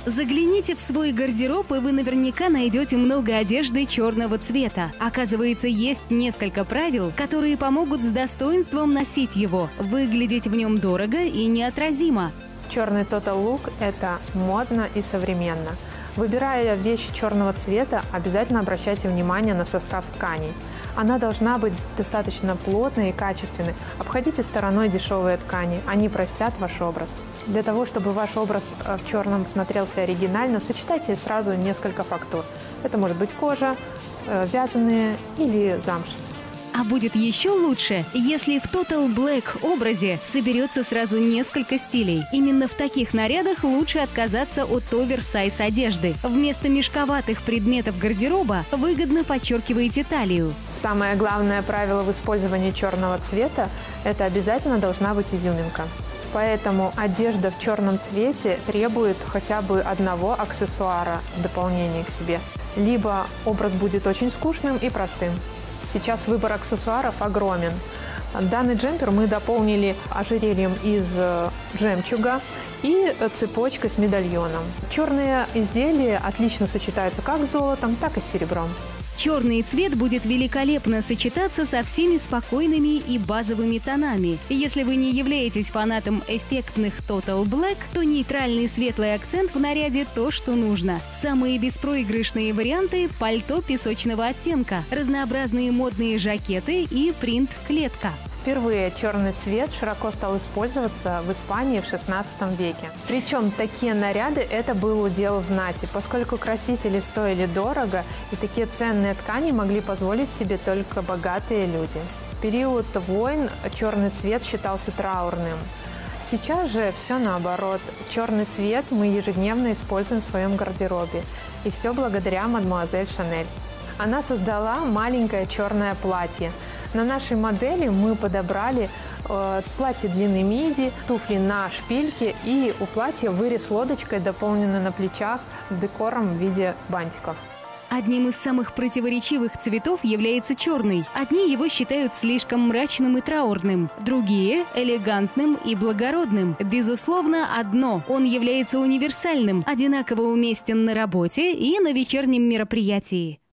Загляните в свой гардероб, и вы наверняка найдете много одежды черного цвета. Оказывается, есть несколько правил, которые помогут с достоинством носить его, выглядеть в нем дорого и неотразимо. Черный Total Look – это модно и современно. Выбирая вещи черного цвета, обязательно обращайте внимание на состав тканей. Она должна быть достаточно плотной и качественной. Обходите стороной дешевые ткани, они простят ваш образ. Для того, чтобы ваш образ в черном смотрелся оригинально, сочетайте сразу несколько фактур. Это может быть кожа, вязаные или замш. А будет еще лучше, если в Total Black образе соберется сразу несколько стилей. Именно в таких нарядах лучше отказаться от оверсайз одежды. Вместо мешковатых предметов гардероба выгодно подчеркиваете талию. Самое главное правило в использовании черного цвета – это обязательно должна быть изюминка. Поэтому одежда в черном цвете требует хотя бы одного аксессуара в дополнение к себе. Либо образ будет очень скучным и простым. Сейчас выбор аксессуаров огромен. Данный джемпер мы дополнили ожерельем из жемчуга и цепочкой с медальоном. Черные изделия отлично сочетаются как с золотом, так и с серебром. Черный цвет будет великолепно сочетаться со всеми спокойными и базовыми тонами. Если вы не являетесь фанатом эффектных Total Black, то нейтральный светлый акцент в наряде то, что нужно. Самые беспроигрышные варианты – пальто песочного оттенка, разнообразные модные жакеты и принт-клетка. Впервые черный цвет широко стал использоваться в Испании в XVI веке. Причем такие наряды – это был удел знати, поскольку красители стоили дорого, и такие ценные ткани могли позволить себе только богатые люди. В период войн черный цвет считался траурным. Сейчас же все наоборот. Черный цвет мы ежедневно используем в своем гардеробе. И все благодаря мадемуазель Шанель. Она создала маленькое черное платье. На нашей модели мы подобрали платье длины миди, туфли на шпильке, и у платья вырез лодочкой, дополненный на плечах декором в виде бантиков. Одним из самых противоречивых цветов является черный. Одни его считают слишком мрачным и траурным, другие – элегантным и благородным. Безусловно, одно – он является универсальным, одинаково уместен на работе и на вечернем мероприятии.